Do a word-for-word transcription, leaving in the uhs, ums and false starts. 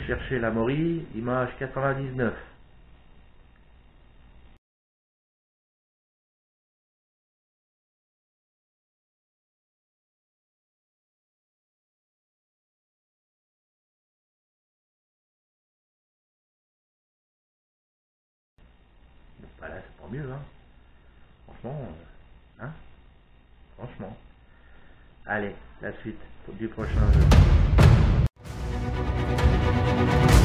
chercher la Mori, image quatre-vingt-dix-neuf. Bon, bah là, c'est pas mieux, hein. Franchement, euh, hein. Franchement. Allez, la suite du prochain jeu.